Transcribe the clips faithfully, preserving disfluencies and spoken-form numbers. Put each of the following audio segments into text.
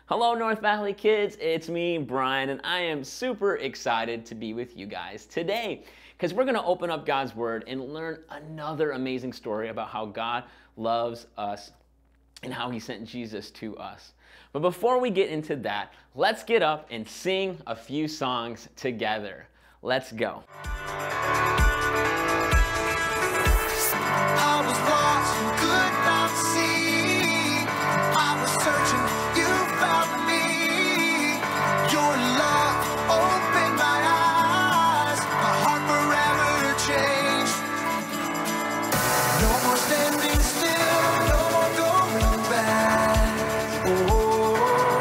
Hello, North Valley kids. It's me, Brian, and I am super excited to be with you guys today because we're going to open up God's Word and learn another amazing story about how God loves us and how He sent Jesus to us. But before we get into that, let's get up and sing a few songs together. Let's go. I was lost and could not see. I was searching, you found me. Your love opened my eyes. My heart forever changed. No more standing still, no more going back. Oh,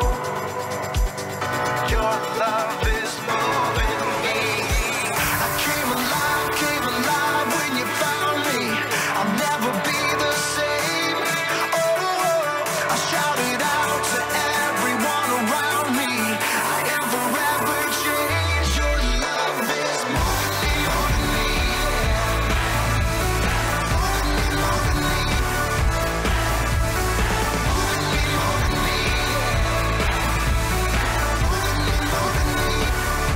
your love is moving me. I came alive, came alive when you found me. I'll never be the same. Oh, I shouted out to everyone around me. I am forever changed. Your love is moving me, moving me, yeah. Moving me, moving me. Moving me, moving me, yeah. Moving me, moving me.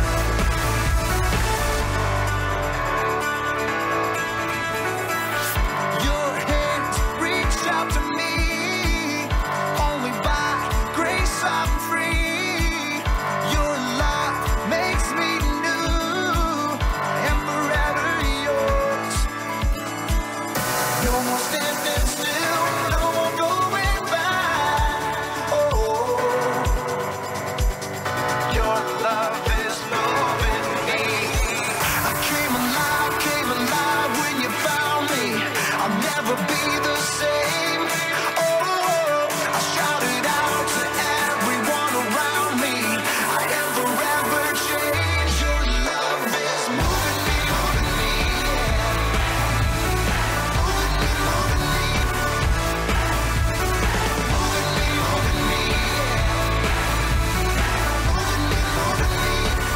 Your hands reached out to me. Only by grace I'm free. Your love makes me new. I am forever yours. No more standing still, no more going back. Oh, your love is moving me. I came alive, came alive when you found me. I'll never be the same. Oh, I shouted out to everyone around me. I am forever changed. Your love is moving me, moving me, yeah. Moving me, moving me. Moving me, moving me, yeah. Moving me, moving me.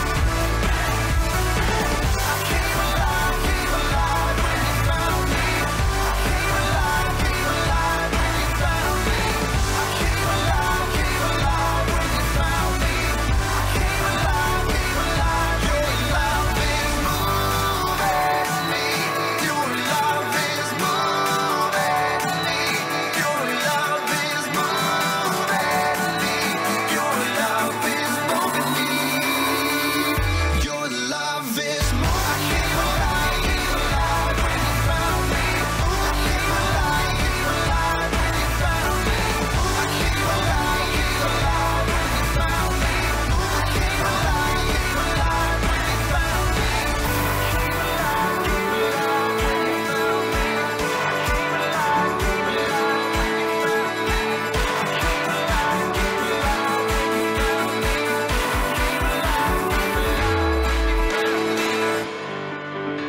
I came alive, came alive when you found me. I came alive, came alive when you found me. I came alive, came alive when you found me. I came alive, came alive. Your love is moving me. Your love is moving me. Your love is moving me. Your love is moving me. Your love is moving. I came alive, came alive when you found me. I came alive, came alive when you found me. I came alive, came alive when you found me. I came alive, came alive when you found me. I came alive, came alive when you found me. I came alive, came alive when you found me. I came alive, came alive when you found me. I came alive, came alive when you found me.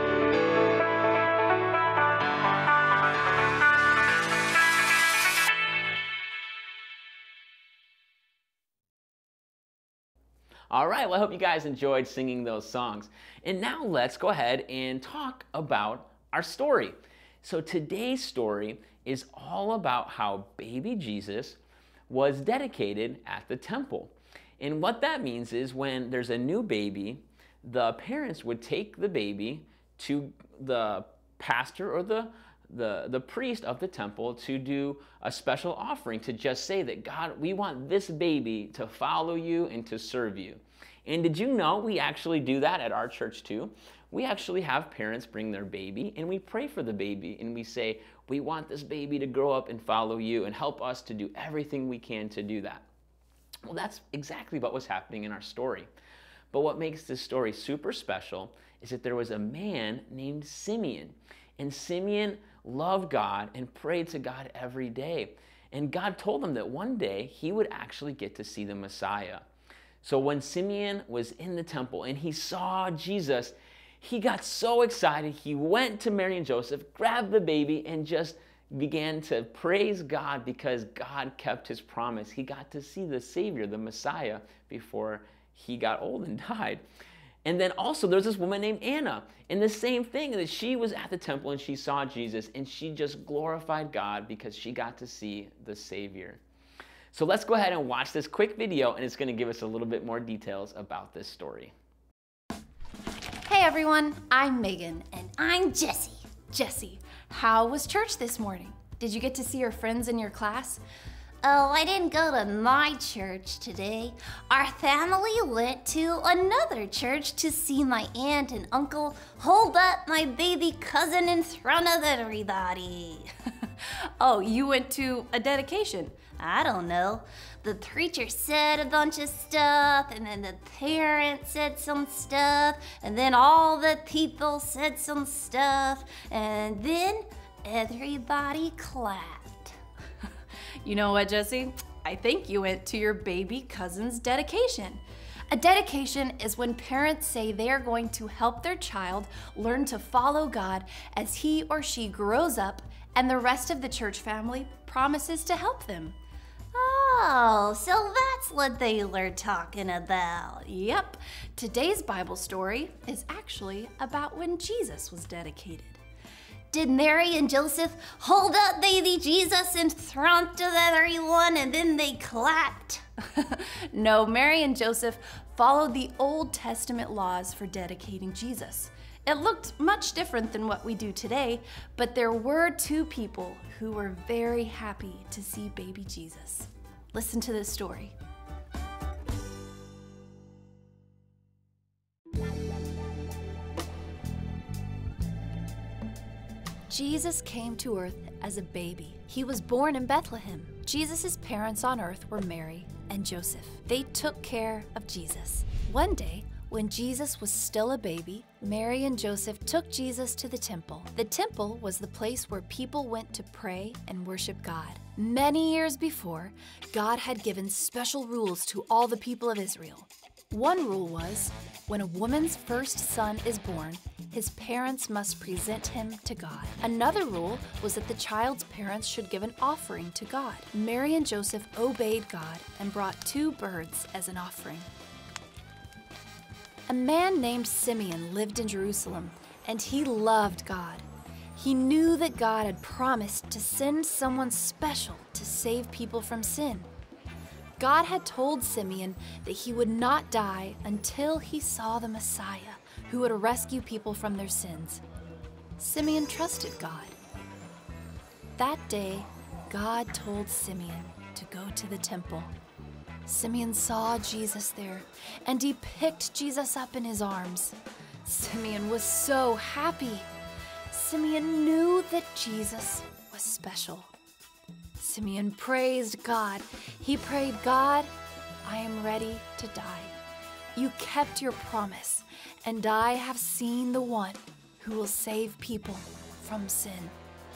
All right, well, I hope you guys enjoyed singing those songs. And now let's go ahead and talk about our story. So today's story is all about how baby Jesus was dedicated at the temple. And what that means is when there's a new baby, the parents would take the baby to the pastor or the the, the priest of the temple to do a special offering to just say that, God, we want this baby to follow you and to serve you. And did you know we actually do that at our church too? We actually have parents bring their baby and we pray for the baby and we say, we want this baby to grow up and follow you and help us to do everything we can to do that. Well, that's exactly what was happening in our story. But what makes this story super special is that there was a man named Simeon. And Simeon loved God and prayed to God every day. And God told him that one day he would actually get to see the Messiah. So when Simeon was in the temple and he saw Jesus, he got so excited. He went to Mary and Joseph, grabbed the baby, and just began to praise God because God kept his promise. He got to see the Savior, the Messiah, before he got old and died. And then also there's this woman named Anna, and the same thing, that she was at the temple and she saw Jesus and she just glorified God because she got to see the Savior. So let's go ahead and watch this quick video, and it's going to give us a little bit more details about this story. Hey everyone, I'm Megan. And I'm Jessie. Jessie, how was church this morning? Did you get to see your friends in your class? Oh, I didn't go to my church today. Our family went to another church to see my aunt and uncle hold up my baby cousin in front of everybody. Oh, you went to a dedication. I don't know. The preacher said a bunch of stuff, and then the parents said some stuff, and then all the people said some stuff, and then everybody clapped. You know what, Jessie? I think you went to your baby cousin's dedication. A dedication is when parents say they are going to help their child learn to follow God as he or she grows up, and the rest of the church family promises to help them. Oh, so that's what they were talking about. Yep, today's Bible story is actually about when Jesus was dedicated. Did Mary and Joseph hold up baby Jesus in front of everyone and then they clapped? No, Mary and Joseph followed the Old Testament laws for dedicating Jesus. It looked much different than what we do today, but there were two people who were very happy to see baby Jesus. Listen to this story. Jesus came to earth as a baby. He was born in Bethlehem. Jesus' parents on earth were Mary and Joseph. They took care of Jesus. One day, when Jesus was still a baby, Mary and Joseph took Jesus to the temple. The temple was the place where people went to pray and worship God. Many years before, God had given special rules to all the people of Israel. One rule was, when a woman's first son is born, his parents must present him to God. Another rule was that the child's parents should give an offering to God. Mary and Joseph obeyed God and brought two birds as an offering. A man named Simeon lived in Jerusalem, and he loved God. He knew that God had promised to send someone special to save people from sin. God had told Simeon that he would not die until he saw the Messiah, who would rescue people from their sins. Simeon trusted God. That day, God told Simeon to go to the temple. Simeon saw Jesus there, and he picked Jesus up in his arms. Simeon was so happy. Simeon knew that Jesus was special. Simeon praised God. He prayed, God, I am ready to die. You kept your promise, and I have seen the one who will save people from sin.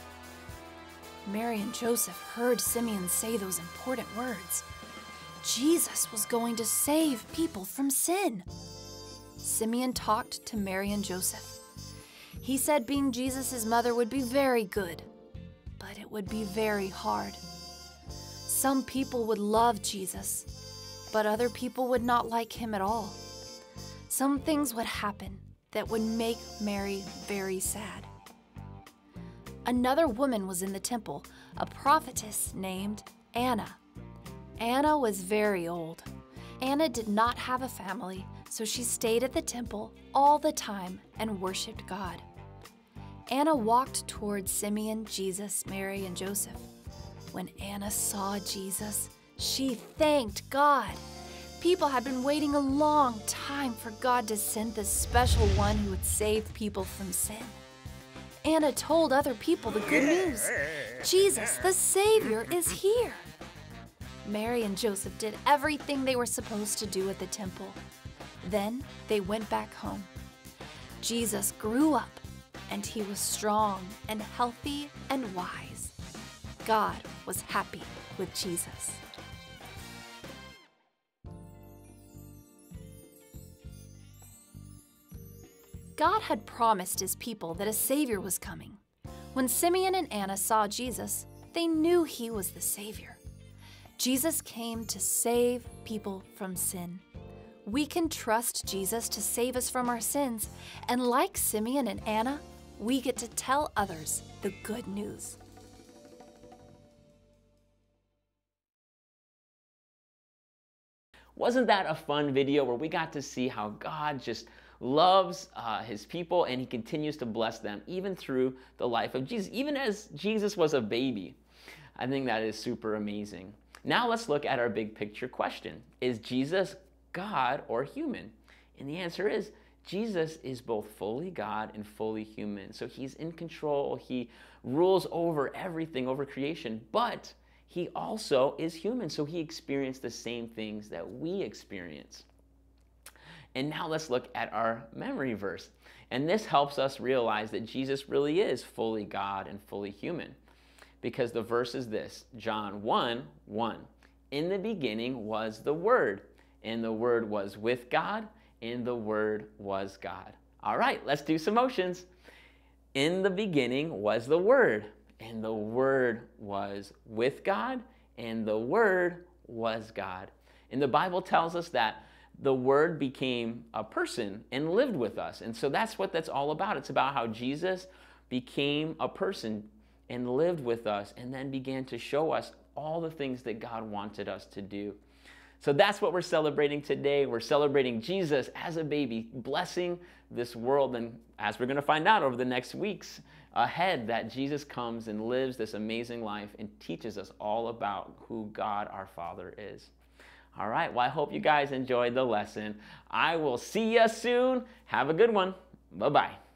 Mary and Joseph heard Simeon say those important words. Jesus was going to save people from sin. Simeon talked to Mary and Joseph. He said being Jesus' mother would be very good, but it would be very hard. Some people would love Jesus, but other people would not like him at all. Some things would happen that would make Mary very sad. Another woman was in the temple, a prophetess named Anna. Anna was very old. Anna did not have a family, so she stayed at the temple all the time and worshiped God. Anna walked towards Simeon, Jesus, Mary, and Joseph. When Anna saw Jesus, she thanked God. People had been waiting a long time for God to send the special one who would save people from sin. Anna told other people the good news. Jesus, the Savior, is here. Mary and Joseph did everything they were supposed to do at the temple. Then they went back home. Jesus grew up, and he was strong and healthy and wise. God was happy with Jesus. God had promised his people that a Savior was coming. When Simeon and Anna saw Jesus, they knew he was the Savior. Jesus came to save people from sin. We can trust Jesus to save us from our sins, and like Simeon and Anna, we get to tell others the good news. Wasn't that a fun video where we got to see how God just loves uh, his people and he continues to bless them even through the life of Jesus, even as Jesus was a baby? I think that is super amazing. Now let's look at our big picture question. Is Jesus God or human? And the answer is Jesus is both fully God and fully human. So he's in control. He rules over everything, over creation, but he also is human. So he experienced the same things that we experience. And now let's look at our memory verse. And this helps us realize that Jesus really is fully God and fully human. Because the verse is this, John one one. In the beginning was the Word, and the Word was with God, and the Word was God. All right, let's do some motions. In the beginning was the Word, and the Word was with God, and the Word was God. And the Bible tells us that the Word became a person and lived with us. And so that's what that's all about. It's about how Jesus became a person and lived with us and then began to show us all the things that God wanted us to do. So that's what we're celebrating today. We're celebrating Jesus as a baby, blessing this world. And as we're going to find out over the next weeks ahead, that Jesus comes and lives this amazing life and teaches us all about who God our Father is. All right, well, I hope you guys enjoyed the lesson. I will see you soon. Have a good one. Bye-bye.